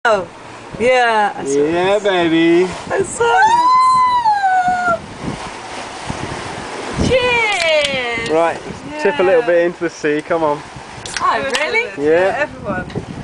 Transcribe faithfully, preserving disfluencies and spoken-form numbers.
Oh, yeah. I saw Yeah, it. baby. I saw it. Cheers! Right, Yeah. tip a little bit into the sea, come on. Oh, really? Yeah. Everyone.